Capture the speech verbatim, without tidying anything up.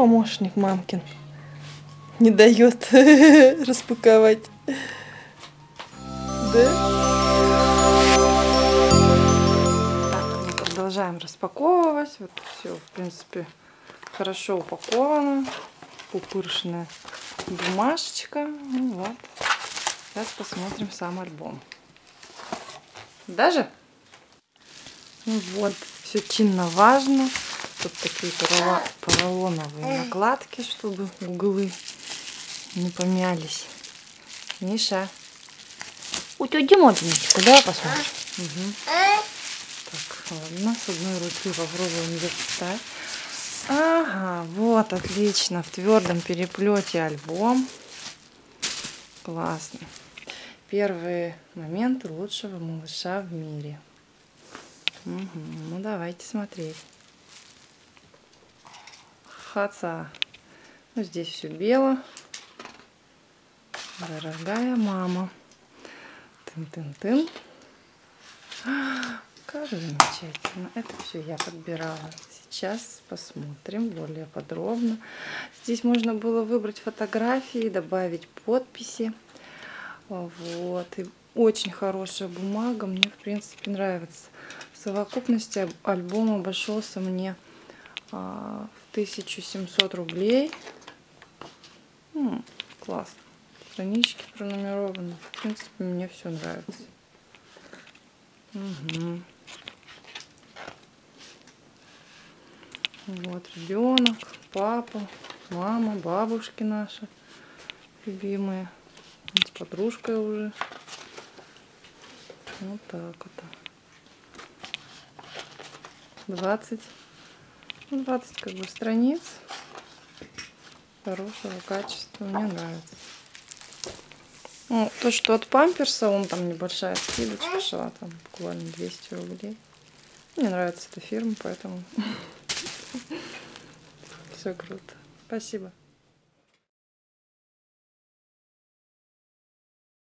помощник мамкин. Не дает распаковать. Да? Так, мы продолжаем распаковывать. Вот все, в принципе, хорошо упаковано. Пупыршная бумажечка. Ну, вот. Сейчас посмотрим сам альбом. Даже? Ну вот, все чинно важно. Тут такие поролоновые накладки, чтобы углы не помялись. Миша. У тебя Димончик, давай посмотрим. Угу. Так, ладно, с одной руки попробуем достать. Ага, вот, отлично. В твердом переплете альбом. Классно. Первые моменты лучшего малыша в мире. Угу. Ну, давайте смотреть. Хаца. Ну, здесь все бело. Дорогая мама. Тын-тын-тын. Как замечательно. Это все я подбирала. Сейчас посмотрим более подробно. Здесь можно было выбрать фотографии, добавить подписи. Вот. И очень хорошая бумага. Мне, в принципе, нравится. В совокупности альбом обошелся мне а, в тысячу семьсот рублей. М, классно. Странички пронумерованы. В принципе, мне все нравится. Угу. Вот ребенок, папа, мама, бабушки наши любимые. С подружкой уже. Вот так вот. двадцать. двадцать как бы страниц. Хорошего качества. Мне нравится. Ну, то, что от Памперса, он там небольшая скидочка шла, там буквально двести рублей. Мне нравится эта фирма, поэтому все круто. Спасибо.